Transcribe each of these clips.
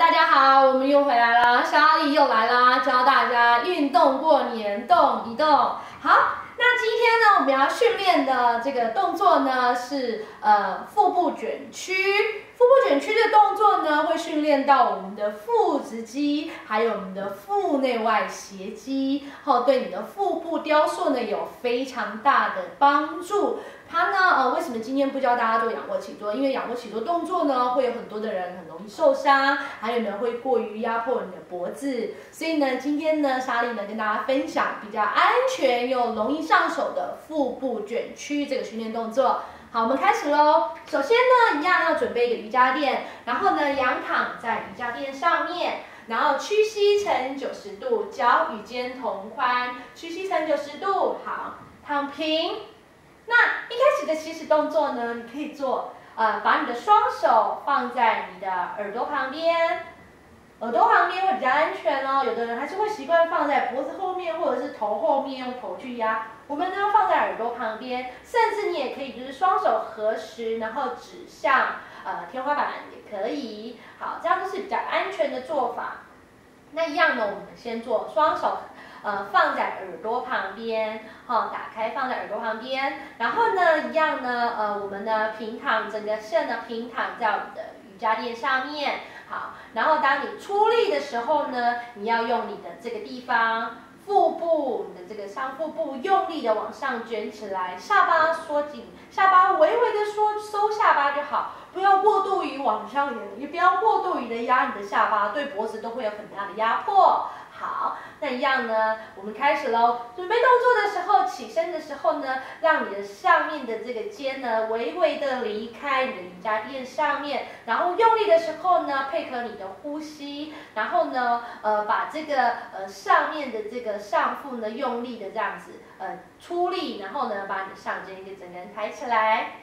大家好，我们又回来啦，小阿姨又来啦，教大家运动过年，动一动。好，那今天呢，我们要训练的这个动作呢是腹部卷曲。腹部卷曲的动作呢，会训练到我们的腹直肌，还有我们的腹内外斜肌，对你的腹部雕塑呢有非常大的帮助。它呢，为什么今天不教大家做仰卧起坐？因为仰卧起坐动作呢，会有很多的人很容易受伤，还有呢会过于压迫你的脖子。所以呢，今天呢，莎莉呢跟大家分享比较安全又容易上手的腹部卷曲这个训练动作。好，我们开始喽。首先呢，一样要准备一个瑜伽垫，然后呢，仰躺在瑜伽垫上面，然后屈膝成90度，脚与肩同宽，屈膝成90度。好，躺平。那一开始的起始动作呢，你可以做，把你的双手放在你的耳朵旁边，耳朵旁边会比较安全哦。有的人还是会习惯放在脖子后面或者是头后面，用头去压。我们呢放在耳朵旁边，甚至你也可以就是双手合十，然后指向天花板也可以。好，这样就是比较安全的做法。那一样呢，我们先做双手。放在耳朵旁边，打开放在耳朵旁边，然后呢，一样呢，我们呢平躺，整个身呢平躺在我们的瑜伽垫上面，好，然后当你出力的时候呢，你要用你的这个地方，腹部，你的这个上腹部用力的往上卷起来，下巴缩紧，下巴微微的收下巴就好，不要过度于往上延，也不要过度于的压你的下巴，对脖子都会有很大的压迫。好，那一样呢，我们开始喽。准备动作的时候，起身的时候呢，让你的上面的这个肩呢，微微的离开你的瑜伽垫上面，然后用力的时候呢，配合你的呼吸，然后呢，把这个上面的这个上腹呢，用力的这样子出力，然后呢，把你的上肩给整个人抬起来，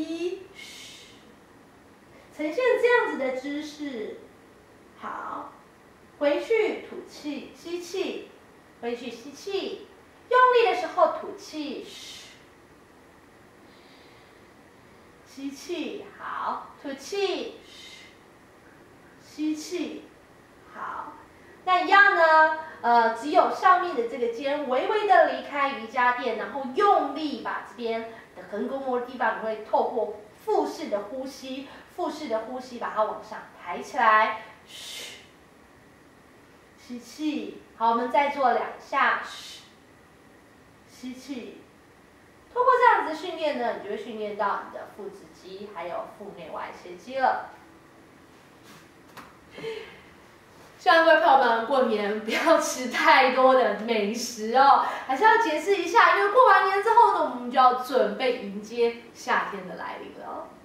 呈现这样子的姿势，好。回去吐气，吸气，回去吸气，用力的时候吐气，吸气，好，吐气，吸气，好。那一样呢，只有上面的这个肩微微的离开瑜伽垫，然后用力把这边的横膈膜的地方，你会透过腹式的呼吸，把它往上抬起来，吸气，好，我们再做2下，吸气。通过这样子训练呢，你就会训练到你的腹直肌，还有腹内外斜肌了。希望各位朋友们过年不要吃太多的美食哦，还是要节制一下，因为过完年之后呢，我们就要准备迎接夏天的来临了。